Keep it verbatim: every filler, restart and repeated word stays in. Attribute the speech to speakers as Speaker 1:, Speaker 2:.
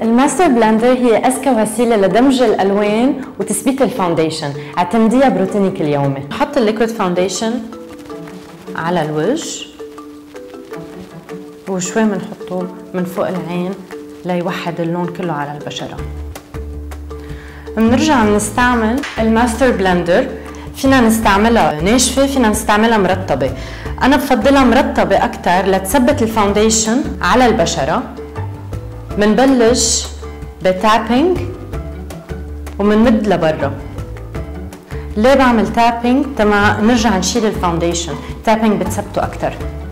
Speaker 1: الماستر بلندر هي أذكى وسيلة لدمج الألوان وتثبيت الفاونديشن. اعتمديها بروتينك اليومي. حط الليكويد فاونديشن على الوجه وشوي بنحطه من فوق العين ليوحد اللون كله على البشرة. بنرجع بنستعمل الماستر بلندر، فينا نستعملها ناشفة فينا نستعملها مرطبة. أنا بفضلها مرطبة أكتر لتثبت الفاونديشن على البشرة. منبلش بتابينج ومنمد لبرا. ليه بعمل تابينج؟ تما نرجع نشيل الفاونديشن، تابينج بتثبته أكتر.